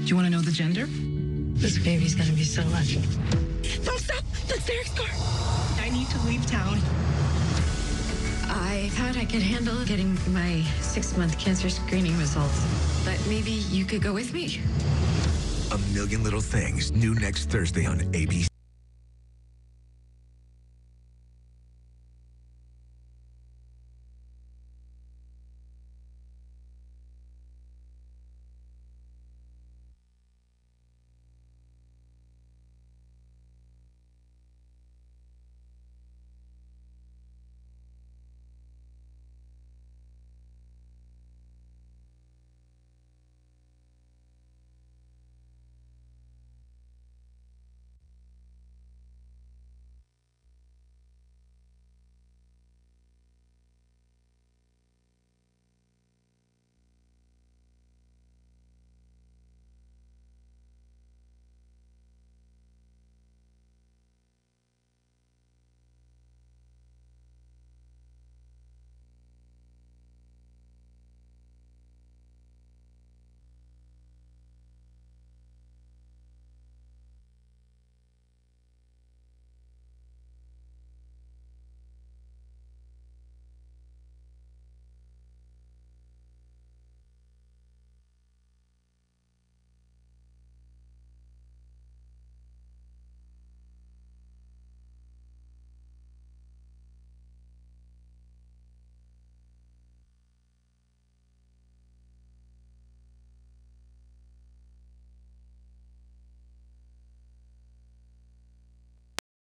Do you want to know the gender? This baby's gonna be so lucky. Don't stop! That's Derek's car! I need to leave town. I thought I could handle getting my 6-month cancer screening results, but maybe you could go with me. A Million Little Things, new next Thursday on ABC.